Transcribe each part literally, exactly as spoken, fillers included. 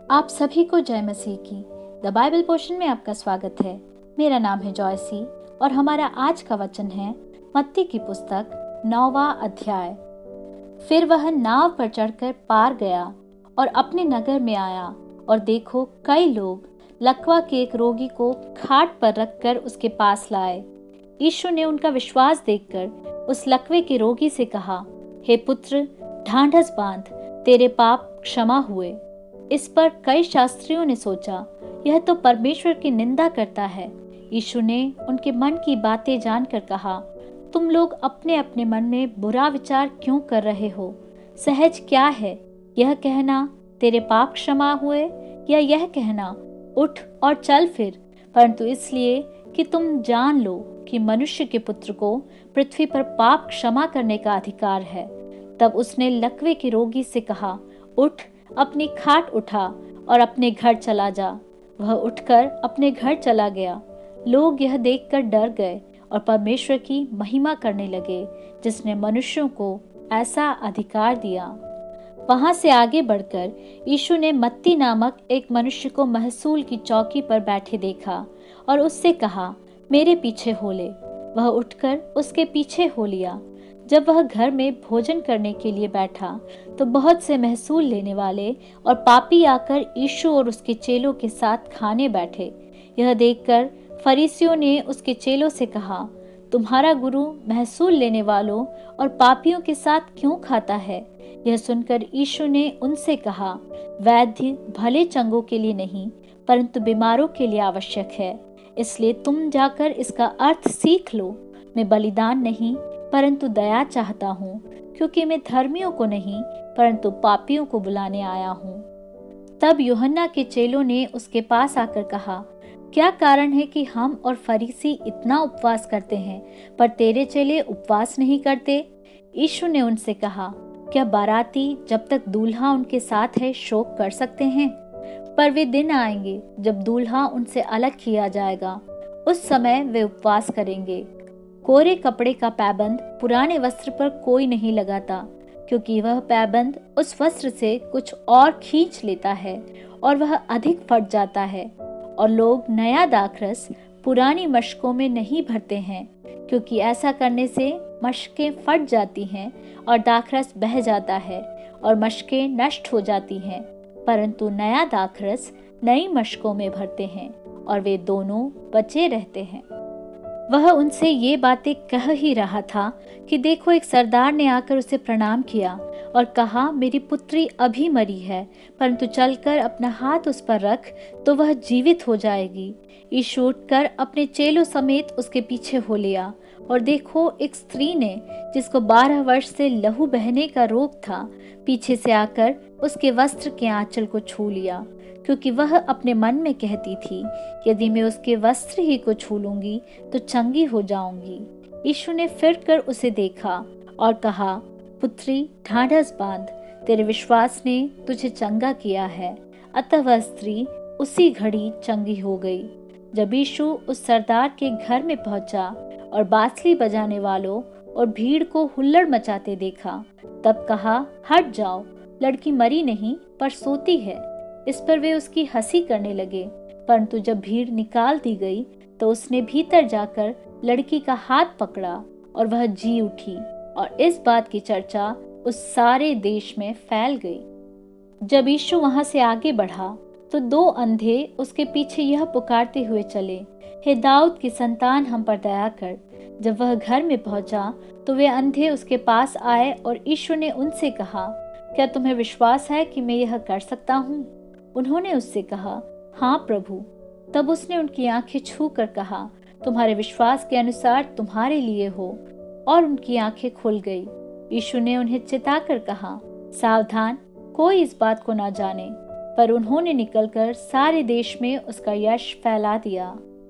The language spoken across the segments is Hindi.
आप सभी को जय मसीह की द बाइबल पोर्शन में आपका स्वागत है। मेरा नाम है जॉयसी और हमारा आज का वचन है मत्ती की पुस्तक नौवां अध्याय। फिर वह नाव पर चढ़कर पार गया और अपने नगर में आया, और देखो कई लोग लकवा के एक रोगी को खाट पर रखकर उसके पास लाए। यीशु ने उनका विश्वास देखकर उस लकवे के रोगी से कहा, हे पुत्र, ढांढस बांध, तेरे पाप क्षमा हुए। इस पर कई शास्त्रियों ने सोचा, यह तो परमेश्वर की निंदा करता है। यीशु ने उनके मन की बातें जानकर कहा, तुम लोग अपने अपने मन में बुरा विचार क्यों कर रहे हो? सहज क्या है, यह कहना तेरे पाप क्षमा हुए, या यह कहना उठ और चल फिर? परंतु इसलिए कि तुम जान लो कि मनुष्य के पुत्र को पृथ्वी पर पाप क्षमा करने का अधिकार है। तब उसने लकवे के रोगी से कहा, उठ, अपनी खाट उठा और अपने घर चला जा। वह उठकर अपने घर चला गया। लोग यह देखकर डर गए और परमेश्वर की महिमा करने लगे, जिसने मनुष्यों को ऐसा अधिकार दिया। वहां से आगे बढ़कर यीशु ने मत्ती नामक एक मनुष्य को महसूल की चौकी पर बैठे देखा और उससे कहा, मेरे पीछे हो ले। वह उठकर उसके पीछे हो लिया। जब वह घर में भोजन करने के लिए बैठा तो बहुत से महसूल लेने वाले और पापी आकर यीशु और उसके चेलों के साथ खाने बैठे। यह देखकर फरीसियों ने उसके चेलों से कहा, तुम्हारा गुरु महसूल लेने वालों और पापियों के साथ क्यों खाता है? यह सुनकर यीशु ने उनसे कहा, वैद्य भले चंगों के लिए नहीं परंतु बीमारों के लिए आवश्यक है। इसलिए तुम जाकर इसका अर्थ सीख लो। मैं बलिदान नहीं परंतु दया चाहता हूँ, क्योंकि मैं धर्मियों को नहीं परंतु पापियों को बुलाने आया हूँ। तब यूहन्ना के चेलों ने उसके पास आकर कहा, क्या कारण है कि हम और फरीसी इतना उपवास करते हैं पर तेरे चेले उपवास नहीं करते? यीशु ने उनसे कहा, क्या बाराती जब तक दूल्हा उनके साथ है शोक कर सकते हैं? पर वे दिन आएंगे जब दूल्हा उनसे अलग किया जाएगा, उस समय वे उपवास करेंगे। कोरे कपड़े का पैबंद पुराने वस्त्र पर कोई नहीं लगाता, क्योंकि वह पैबंद उस वस्त्र से कुछ और खींच लेता है और वह अधिक फट जाता है। और लोग नया दाखरस पुरानी मशकों में नहीं भरते हैं, क्योंकि ऐसा करने से मशकें फट जाती हैं और दाखरस बह जाता है और मशकें नष्ट हो जाती हैं। परंतु नया दाखरस नई मशकों में भरते हैं और वे दोनों बचे रहते हैं। वह उनसे ये बातें कह ही रहा था कि देखो, एक सरदार ने आकर उसे प्रणाम किया और कहा, मेरी पुत्री अभी मरी है, परंतु चलकर अपना हाथ उस पर रख तो वह जीवित हो जाएगी। यीशु उठकर अपने चेलों समेत उसके पीछे हो लिया। और देखो, एक स्त्री ने, जिसको बारह वर्ष से लहू बहने का रोग था, पीछे से आकर उसके वस्त्र के आंचल को छू लिया, क्योंकि वह अपने मन में कहती थी, यदि मैं उसके वस्त्र ही को छू लूंगी तो चंगी हो जाऊंगी। यीशु ने फिर कर उसे देखा और कहा, पुत्री, ढांढस बांध, तेरे विश्वास ने तुझे चंगा किया है। अतः वह स्त्री उसी घड़ी चंगी हो गई। जब यीशु उस सरदार के घर में पहुंचा और बांसुरी बजाने वालों और भीड़ को हुल्लड़ मचाते देखा, तब कहा, हट जाओ, लड़की मरी नहीं पर सोती है। इस पर वे उसकी हंसी करने लगे। परंतु जब भीड़ निकाल दी गई तो उसने भीतर जाकर लड़की का हाथ पकड़ा और वह जी उठी, और इस बात की चर्चा उस सारे देश में फैल गई। जब यीशु वहां से आगे बढ़ा तो दो अंधे उसके पीछे यह पुकारते हुए चले, हे दाऊद की संतान, हम पर दया कर। जब वह घर में पहुंचा तो वे अंधे उसके पास आए और यीशु ने उनसे कहा, क्या तुम्हें विश्वास है कि मैं यह कर सकता हूँ? उन्होंने उससे कहा, हाँ प्रभु। तब उसने उनकी आंखें छू कर कहा, तुम्हारे विश्वास के अनुसार तुम्हारे लिए हो, और उनकी आंखें खुल गई। यीशु ने उन्हें चिताकर कहा, सावधान, कोई इस बात को ना जाने। पर उन्होंने निकलकर सारे देश में उसका यश फैला दिया।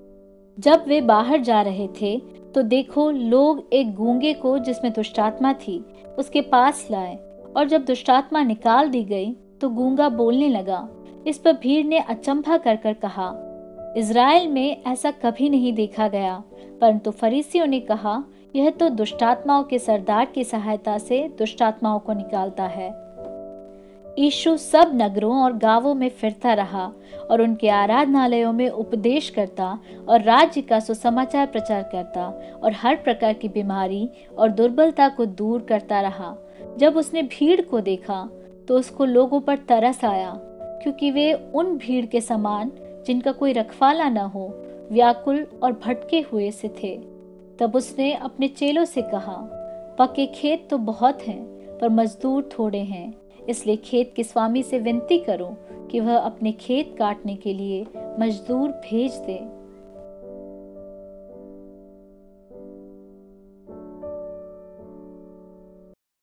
जब वे बाहर जा रहे थे तो देखो, लोग एक गूंगे को, जिसमें दुष्टात्मा थी, उसके पास लाए, और जब दुष्टात्मा निकाल दी गई तो गूंगा बोलने लगा। इस पर भीड़ ने अचंभा कर कर कहा, इज़राइल में ऐसा कभी नहीं देखा गया। परंतु फरीसियों ने कहा, यह तो दुष्टात्माओं के सरदार की सहायता से दुष्टात्माओं को निकालता है। यीशु सब नगरों और गांवों में फिरता रहा और उनके आराधनालयों में उपदेश करता और राज्य का सुसमाचार प्रचार करता और हर प्रकार की बीमारी और दुर्बलता को दूर करता रहा। जब उसने भीड़ को देखा तो उसको लोगों पर तरस आया, क्योंकि वे उन भीड़ के समान जिनका कोई रखवाला न हो, व्याकुल और भटके हुए से थे। तब उसने अपने चेलों से कहा, पके खेत तो बहुत हैं, पर मजदूर थोड़े हैं। इसलिए खेत के स्वामी से विनती करो कि वह अपने खेत काटने के लिए मजदूर भेज दे।